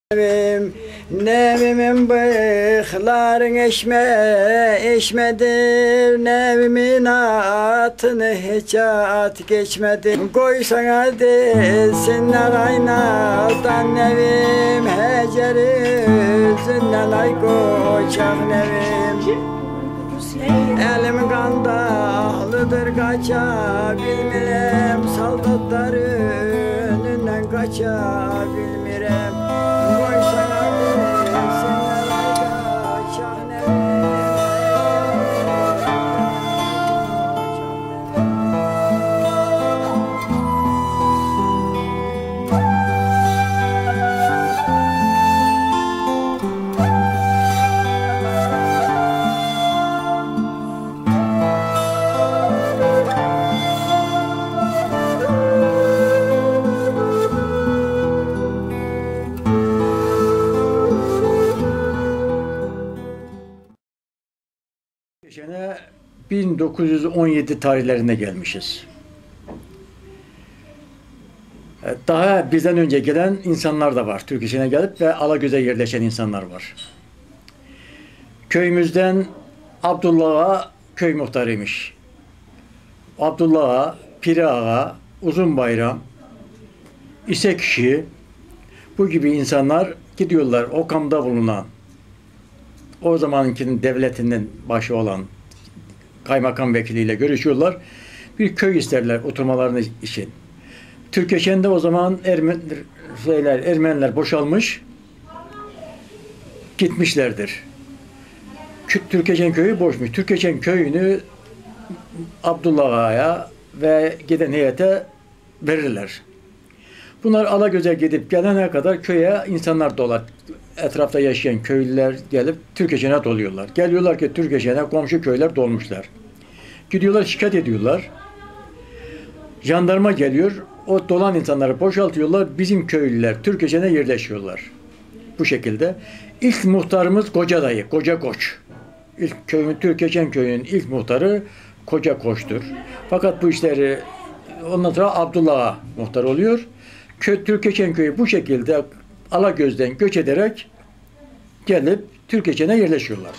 Nevimin bıyıkların eşmedir, nevimin atını hiç at geçmedi. Koysana desinler aynaldan nevim, heceri yüzünden ay koçak nevim. Elim kandahlıdır kaçabilmirem, saldatlar önünden kaçabilmirem. Türkeşen'e 1917 tarihlerinde gelmişiz. Daha bizden önce gelen insanlar da var. Türkeşen'e gelip ve Alagöz'e yerleşen insanlar var. Köyümüzden Abdullah Ağa köy muhtarıymış. Abdullah Ağa, Piri Ağa, Uzunbayram, İsekişi, bu gibi insanlar gidiyorlar o kamda bulunan, o zamankinin devletinin başı olan kaymakam vekiliyle görüşüyorlar. Bir köy isterler oturmalarını için. Türkeşen'de o zaman Ermeniler boşalmış, gitmişlerdir. Türkeşen köyü boşmuş. Türkeşen köyünü Abdullah Ağa'ya ve giden heyete verirler. Bunlar Alagöz'e gidip gelene kadar köye insanlar dolar. Etrafta yaşayan köylüler gelip Türkeşen'e doluyorlar. Geliyorlar ki Türkeşen'e komşu köyler dolmuşlar. Gidiyorlar şikayet ediyorlar. Jandarma geliyor. O dolan insanları boşaltıyorlar. Bizim köylüler Türkeşen'e yerleşiyorlar. Bu şekilde. İlk muhtarımız Koca Dayı, Koca Koç. İlk köyün, Türkeşen köyünün ilk muhtarı Koca Koç'tur. Fakat bu işleri ondan sonra Abdullah Ağa muhtar oluyor. Türkeşen köyü bu şekilde Alagöz'den göç ederek gelip Türkeşen'e yerleşiyorlar.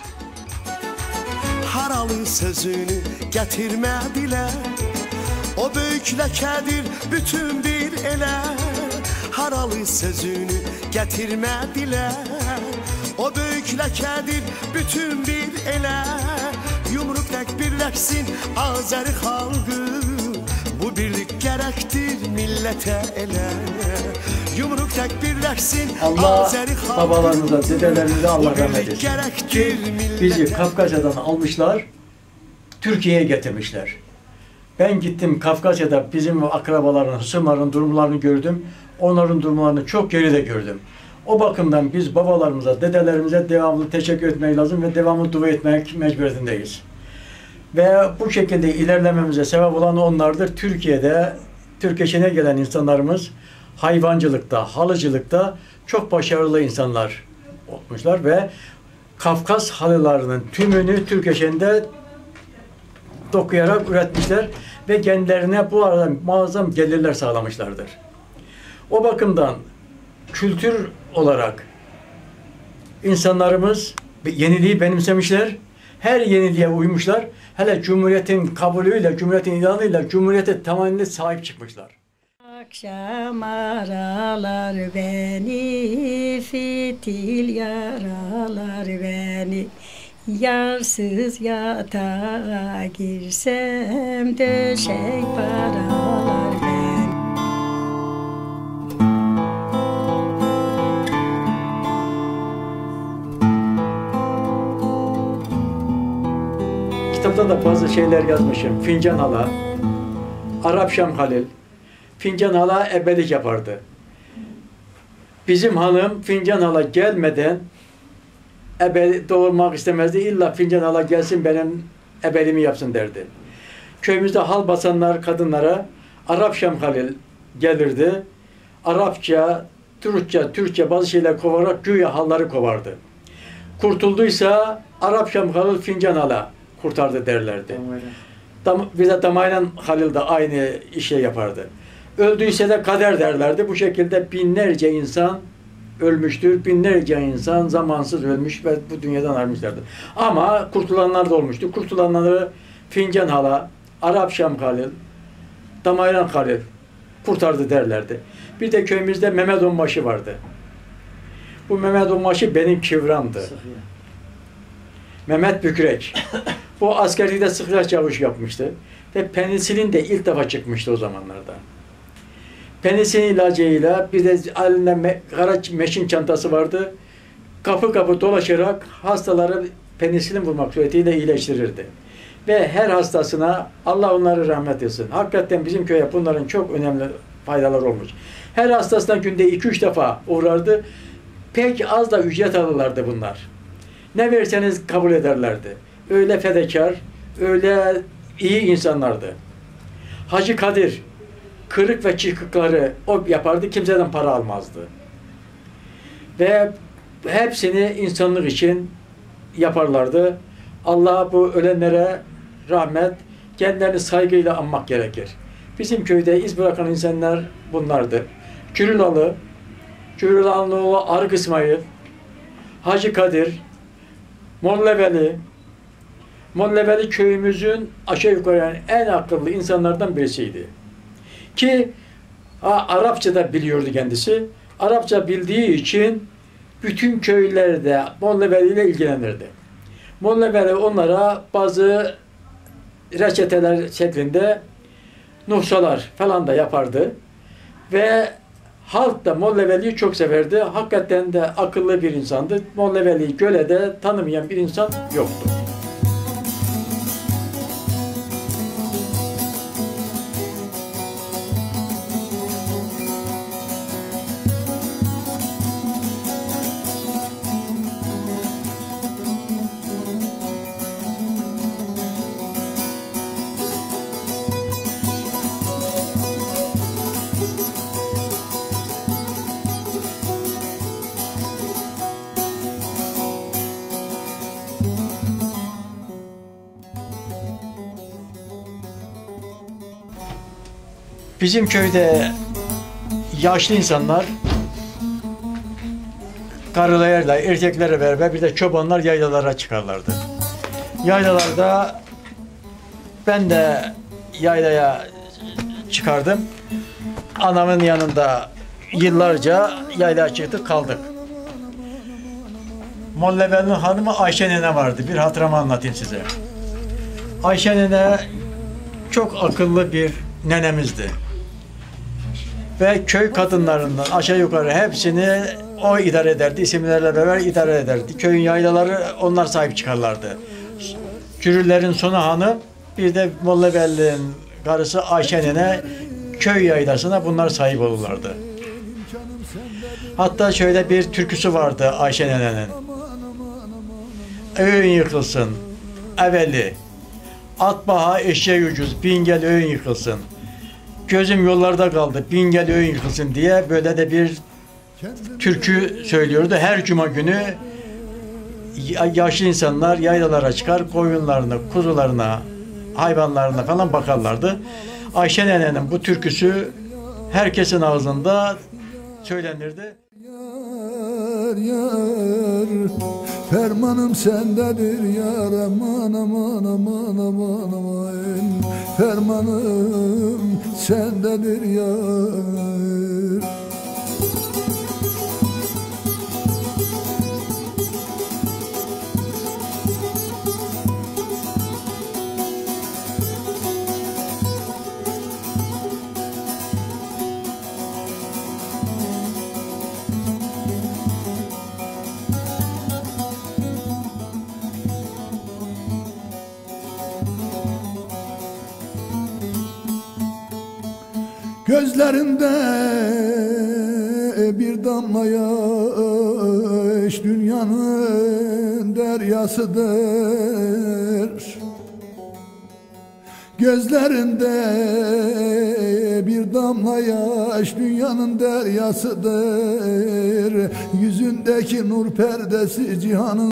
Haralı sözünü getirmediler, o büyük lekedir bütün bir ele. Haralı sözünü getirmediler, o büyük lekedir bütün bir ele. Yumruk tek birleşsin Azeri halkı, bu birlik gerektir millete ele. Yumruk tek birleşsin Allah babalarımıza, dedelerimize Allah rahmet etsin. Ki bizi Kafkasya'dan almışlar, Türkiye'ye getirmişler. Ben gittim Kafkasya'da bizim akrabaların, hısımların durumlarını gördüm. Onların durumlarını çok geride gördüm. O bakımdan biz babalarımıza, dedelerimize devamlı teşekkür etmek lazım ve devamlı dua etmek mecburiyetindeyiz. Ve bu şekilde ilerlememize sebep olan onlardır. Türkiye'de Türkeşen'e gelen insanlarımız hayvancılıkta, halıcılıkta çok başarılı insanlar olmuşlar ve Kafkas halılarının tümünü Türkeşen'de dokuyarak üretmişler ve kendilerine bu arada muazzam gelirler sağlamışlardır. O bakımdan kültür olarak insanlarımız yeniliği benimsemişler, her yeniliğe uymuşlar. Hele Cumhuriyet'in kabulüyle, Cumhuriyet'in ilanıyla Cumhuriyet'e tamamen sahip çıkmışlar. Akşam aralar beni, fitil yaralar beni. Yarsız yatağa girsem döşek paralar beni. Kitapta da bazı şeyler yazmışım. Fincan Hala, Arap Şam Halil. Fincan Hala ebelik yapardı. Bizim hanım Fincan Hala gelmeden doğurmak istemezdi. İlla Fincan Hala gelsin benim ebelimi yapsın derdi. Köyümüzde hal basanlar kadınlara Arap Şam Halil gelirdi. Arapça, Türkçe bazı şeyler kovarak güya halları kovardı. Kurtulduysa Arap Şam Halil Fincan Hala kurtardı derlerdi. Bize Damaylan Halil de aynı işe yapardı. Öldüyse de kader derlerdi. Bu şekilde binlerce insan ölmüştür. Binlerce insan zamansız ölmüş ve bu dünyadan ayrılmışlardır. Ama kurtulanlar da olmuştur. Kurtulanları Fincan Hala, Arap Şam Halil, Damayran Halil kurtardı derlerdi. Bir de köyümüzde Mehmet Onbaşı vardı. Bu Mehmet Onbaşı benim kıvramdı. Mehmet Bükrek. Bu askerlikte sıkıya çavuş yapmıştı. Ve penisilin de ilk defa çıkmıştı o zamanlarda. Penisilin ilacıyla bir de elinde kara meşin çantası vardı. Kapı kapı dolaşarak hastaları penisilin vurmak suretiyle iyileştirirdi. Ve her hastasına Allah onları rahmet etsin. Hakikaten bizim köye bunların çok önemli faydalar olmuş. Her hastasına günde 2-3 defa uğrardı. Pek az da ücret alırlardı bunlar. Ne verseniz kabul ederlerdi. Öyle fedakar, öyle iyi insanlardı. Hacı Kadir, kırık ve çıkıkları o yapardı, kimseden para almazdı. Ve hepsini insanlık için yaparlardı. Allah bu ölenlere rahmet, kendilerini saygıyla anmak gerekir. Bizim köyde iz bırakan insanlar bunlardı. Cürülalı, Cürülalıoğlu Arık İsmail, Hacı Kadir, Molleveli. Molleveli köyümüzün aşağı yukarı yani en akıllı insanlardan birisiydi. Ki Arapça da biliyordu kendisi. Arapça bildiği için bütün köylerde Molleveli ile ilgilenirdi. Molleveli onlara bazı reçeteler şeklinde nuhsalar falan da yapardı. Ve halk da Molleveli'yi çok severdi. Hakikaten de akıllı bir insandı. Molleveli'yi Göle'de tanımayan bir insan yoktu. Bizim köyde yaşlı insanlar karılarla, erkeklerle beraber bir de çobanlar yaylalara çıkarlardı. Yaylalarda ben de yaylaya çıkardım. Anamın yanında yıllarca yaylaya çıktık kaldık. Molleveli'nin hanımı Ayşe nene vardı. Bir hatıramı anlatayım size. Ayşe nene çok akıllı bir nenemizdi. Ve köy kadınlarından aşağı yukarı hepsini o idare ederdi. İsimlerle beraber idare ederdi. Köyün yaylaları onlar sahip çıkarlardı. Cürüllerin sonu hanım, bir de Molleveli'nin karısı Ayşe nene köy yaylasına bunlar sahip olurlardı. Hatta şöyle bir türküsü vardı Ayşe nenenin. Öğün yıkılsın, evveli. At baha eşeğe ucuz, bin gel öğün yıkılsın. Gözüm yollarda kaldı, bin gel öğün yıkılsın diye böyle de bir türkü söylüyordu. Her cuma günü yaşlı insanlar yaylalara çıkar, koyunlarına, kuzularına, hayvanlarına falan bakarlardı. Ayşe nenenin bu türküsü herkesin ağzında söylenirdi. Yar yar, fermanım sendedir yar, aman aman aman aman aman, fermanım sendedir yar. Gözlerinde bir damla yaş dünyanın deryasıdır. Gözlerinde bir damla yaş dünyanın deryasıdır. Yüzündeki nur perdesi cihanın